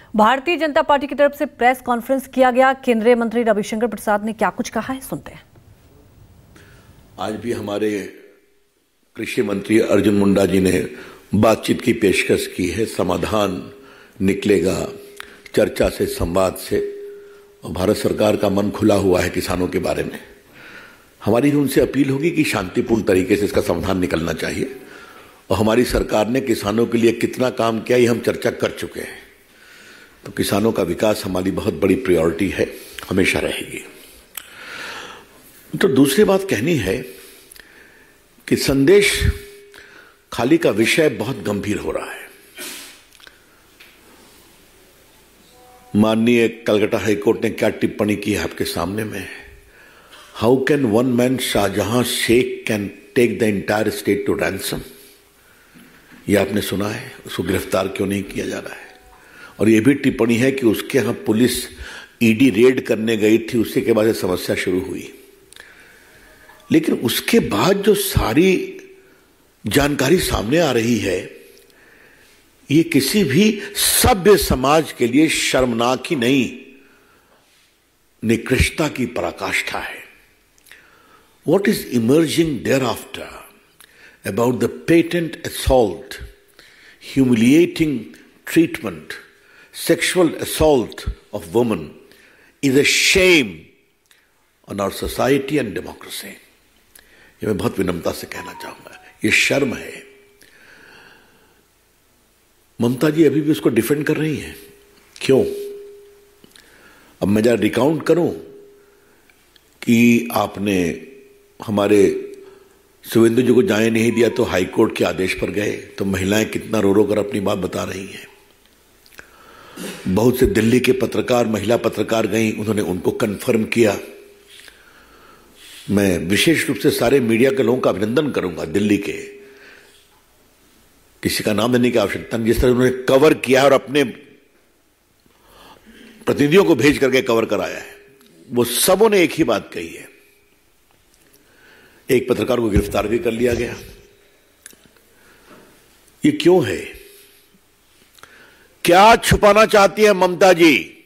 Bharatiya Janata party की तरफ से प्रेस कॉन्फ्रेंस किया गया। केंद्रीय मंत्री रविशंकर प्रसाद ने क्या कुछ कहा है, सुनते हैं। आज भी हमारे कृषि मंत्री अर्जुन मुंडा जी ने बातचीत की पेशकश की है। समाधान निकलेगा चर्चा से, संवाद से, और भारत सरकार का मन खुला हुआ है किसानों के बारे में। हमारी उनसे अपील होगी कि शांतिपूर्ण तरीके से इसका समाधान निकलना चाहिए, और हमारी सरकार ने किसानों के लिए कितना काम किया ये हम चर्चा कर चुके हैं। तो किसानों का विकास हमारी बहुत बड़ी प्रायोरिटी है, हमेशा रहेगी। तो दूसरी बात कहनी है कि संदेश खाली का विषय बहुत गंभीर हो रहा है। माननीय कलकत्ता हाईकोर्ट ने क्या टिप्पणी की है आपके सामने में। How can one man Shahjahan Sheikh can take the entire state to ransom. ये आपने सुना है, उसको गिरफ्तार क्यों नहीं किया जा रहा है। और ये भी टिप्पणी है कि उसके यहां पुलिस ईडी रेड करने गई थी, उसी के बाद ये समस्या शुरू हुई। लेकिन उसके बाद जो सारी जानकारी सामने आ रही है, ये किसी भी सभ्य समाज के लिए शर्मनाक ही नहीं, निकृष्टता की पराकाष्ठा है। What is emerging thereafter about the patent assault, humiliating treatment, sexual assault of women is a shame on our society and democracy. ये मैं बहुत विनम्रता से कहना चाहूंगा, ये शर्म है। ममता जी अभी भी उसको डिफेंड कर रही हैं, क्यों? अब मैं जरा रिकाउंट करूं कि आपने हमारे सुवेंदु जी को जाने नहीं दिया तो हाईकोर्ट के आदेश पर गए, तो महिलाएं कितना रो रो कर अपनी बात बता रही हैं। बहुत से दिल्ली के पत्रकार, महिला पत्रकार गई, उन्होंने उनको कंफर्म किया। मैं विशेष रूप से सारे मीडिया के लोगों का अभिनंदन करूंगा, दिल्ली के, किसी का नाम देने की आवश्यकता नहीं, जिस तरह उन्होंने कवर किया और अपने प्रतिनिधियों को भेज करके कवर कराया है। वो सबों ने एक ही बात कही है। एक पत्रकार को गिरफ्तार भी कर लिया गया। ये क्यों है? क्या छुपाना चाहती है ममता जी?